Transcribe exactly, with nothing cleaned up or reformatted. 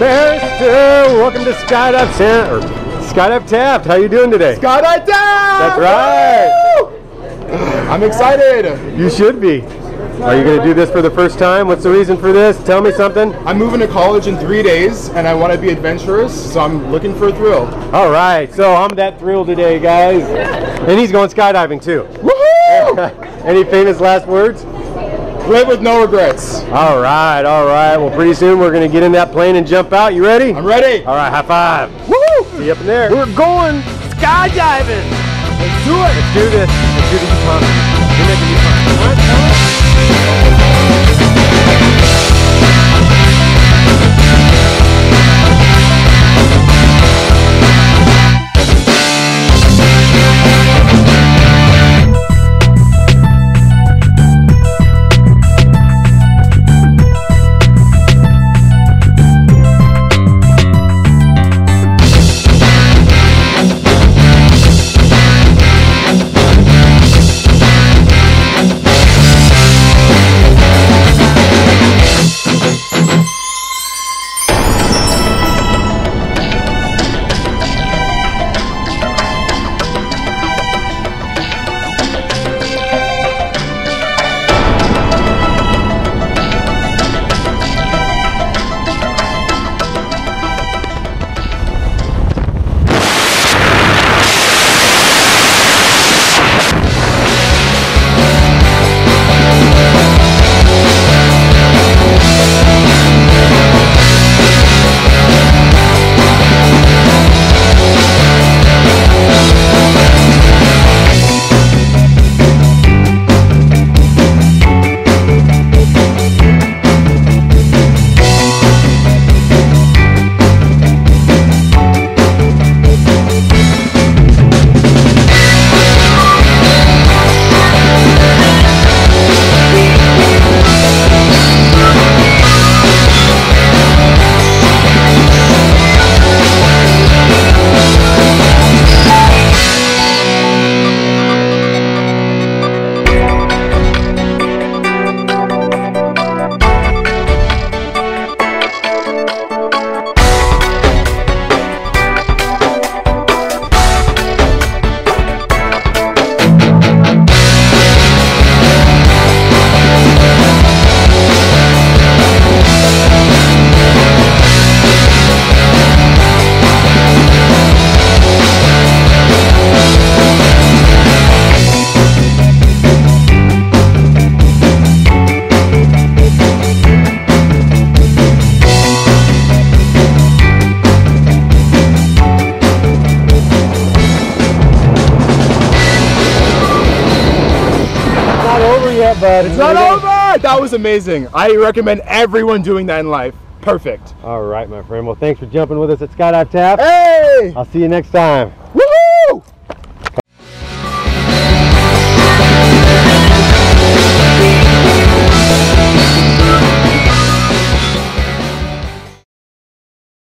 Barrister, welcome to Skydive San or Skydive Taft. How you doing today? Skydive Taft! That's right. Woo! I'm excited. You should be. Are you going to do this for the first time? What's the reason for this? Tell me something. I'm moving to college in three days, and I want to be adventurous, so I'm looking for a thrill. All right, so I'm that thrilled today, guys. And he's going skydiving too. Woohoo! Any famous last words? Live with no regrets. All right, all right. Well, pretty soon we're going to get in that plane and jump out. You ready? I'm ready. All right, high five. Woo! See you up in there. We're going skydiving. Let's do it. Let's do this. Let's do the Nnanna. We're making you fun. Come on, come on. But it's not over! That was amazing. I recommend everyone doing that in life. Perfect. All right, my friend. Well, thanks for jumping with us at Skydive Taft. Hey! I'll see you next time.